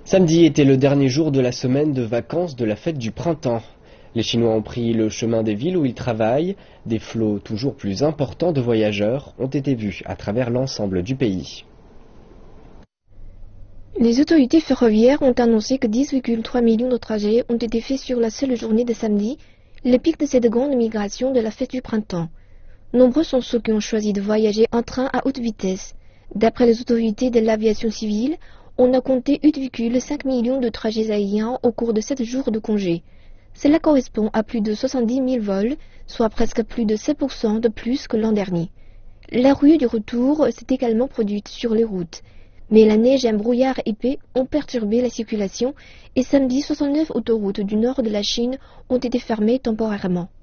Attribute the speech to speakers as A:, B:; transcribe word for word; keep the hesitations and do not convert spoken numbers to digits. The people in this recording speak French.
A: Samedi était le dernier jour de la semaine de vacances de la fête du printemps. Les Chinois ont pris le chemin des villes où ils travaillent. Des flots toujours plus importants de voyageurs ont été vus à travers l'ensemble du pays.
B: Les autorités ferroviaires ont annoncé que dix virgule trois millions de trajets ont été faits sur la seule journée de samedi, le pic de cette grande migration de la fête du printemps. Nombreux sont ceux qui ont choisi de voyager en train à haute vitesse. D'après les autorités de l'aviation civile, on a compté huit virgule cinq millions de trajets aériens au cours de sept jours de congé. Cela correspond à plus de soixante-dix mille vols, soit presque plus de sept pour cent de plus que l'an dernier. La ruée du retour s'est également produite sur les routes. Mais la neige et un brouillard épais ont perturbé la circulation et samedi, soixante-neuf autoroutes du nord de la Chine ont été fermées temporairement.